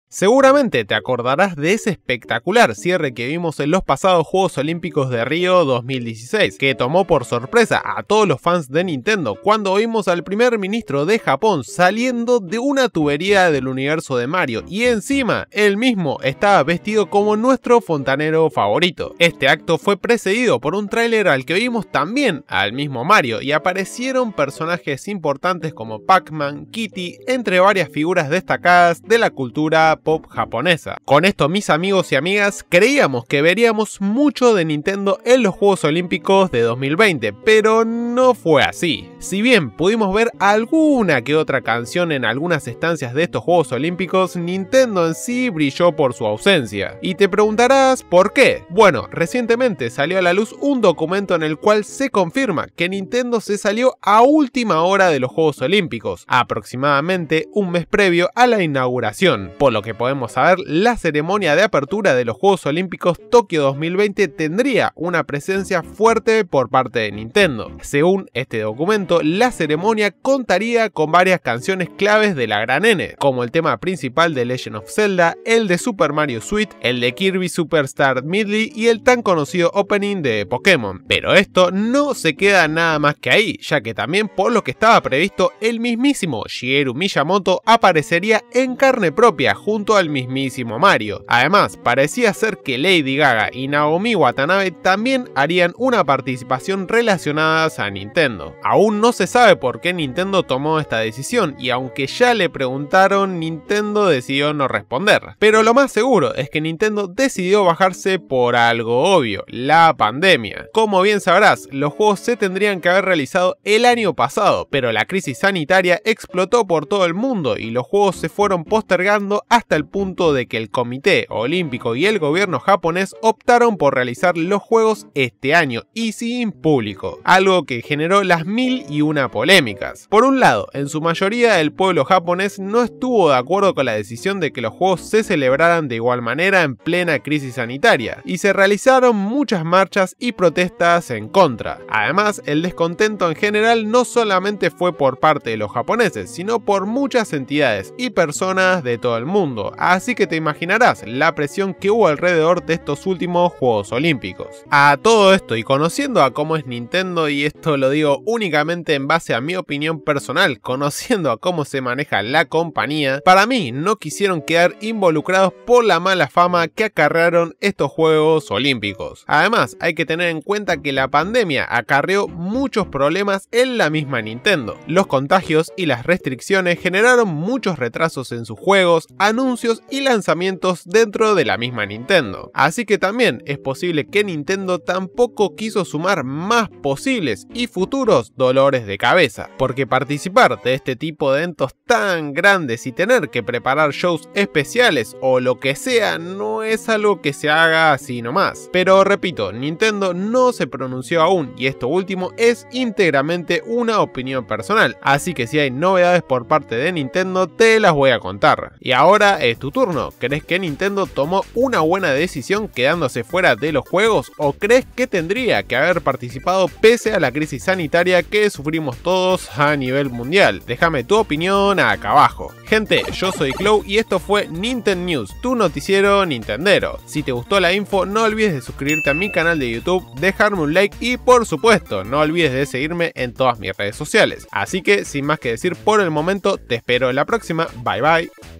Seguramente te acordarás de ese espectacular cierre que vimos en los pasados Juegos Olímpicos de Río 2016, que tomó por sorpresa a todos los fans de Nintendo cuando vimos al primer ministro de Japón saliendo de una tubería del universo de Mario, y encima él mismo estaba vestido como nuestro fontanero favorito. Este acto fue precedido por un tráiler al que vimos también al mismo Mario, y aparecieron personajes importantes como Pac-Man, Kitty, entre varias figuras destacadas de la cultura pop japonesa. Con esto, mis amigos y amigas, creíamos que veríamos mucho de Nintendo en los Juegos Olímpicos de 2020, pero no fue así. Si bien pudimos ver alguna que otra canción en algunas estancias de estos Juegos Olímpicos, Nintendo en sí brilló por su ausencia. Y te preguntarás ¿por qué? Bueno, recientemente salió a la luz un documento en el cual se confirma que Nintendo se salió a última hora de los Juegos Olímpicos, aproximadamente un mes previo a la inauguración, por lo que podemos saber, la ceremonia de apertura de los Juegos Olímpicos Tokio 2020 tendría una presencia fuerte por parte de Nintendo. Según este documento, la ceremonia contaría con varias canciones claves de la gran N, como el tema principal de Legend of Zelda, el de Super Mario Suite, el de Kirby Superstar Medley y el tan conocido opening de Pokémon. Pero esto no se queda nada más que ahí, ya que también por lo que estaba previsto, el mismísimo Shigeru Miyamoto aparecería en carne propia junto al mismísimo Mario. Además, parecía ser que Lady Gaga y Naomi Watanabe también harían una participación relacionadas a Nintendo. Aún no se sabe por qué Nintendo tomó esta decisión, y aunque ya le preguntaron, Nintendo decidió no responder. Pero lo más seguro es que Nintendo decidió bajarse por algo obvio: la pandemia. Como bien sabrás, los juegos se tendrían que haber realizado el año pasado, pero la crisis sanitaria explotó por todo el mundo y los juegos se fueron postergando hasta el punto de que el Comité Olímpico y el gobierno japonés optaron por realizar los juegos este año y sin público, algo que generó las mil y una polémicas. Por un lado, en su mayoría el pueblo japonés no estuvo de acuerdo con la decisión de que los juegos se celebraran de igual manera en plena crisis sanitaria, y se realizaron muchas marchas y protestas en contra. Además, el descontento en general no solamente fue por parte de los japoneses, sino por muchas entidades y personas de todo el mundo, así que te imaginarás la presión que hubo alrededor de estos últimos Juegos Olímpicos. A todo esto, y conociendo a cómo es Nintendo, y esto lo digo únicamente en base a mi opinión personal, conociendo a cómo se maneja la compañía, para mí no quisieron quedar involucrados por la mala fama que acarrearon estos Juegos Olímpicos. Además, hay que tener en cuenta que la pandemia acarreó muchos problemas en la misma Nintendo. Los contagios y las restricciones generaron muchos retrasos en sus juegos, anuncios y lanzamientos dentro de la misma Nintendo. Así que también es posible que Nintendo tampoco quiso sumar más posibles y futuros dolores de cabeza, porque participar de este tipo de eventos tan grandes y tener que preparar shows especiales o lo que sea no es algo que se haga así nomás. Pero repito, Nintendo no se pronunció aún, y esto último es íntegramente una opinión personal, así que si hay novedades por parte de Nintendo te las voy a contar. Y ahora es tu turno. ¿Crees que Nintendo tomó una buena decisión quedándose fuera de los juegos, o crees que tendría que haber participado pese a la crisis sanitaria que sufrimos todos a nivel mundial? Déjame tu opinión acá abajo. Gente, yo soy Clow y esto fue Nintendo News, tu noticiero nintendero. Si te gustó la info, no olvides de suscribirte a mi canal de YouTube, dejarme un like y por supuesto no olvides de seguirme en todas mis redes sociales. Así que sin más que decir por el momento, te espero en la próxima. Bye bye.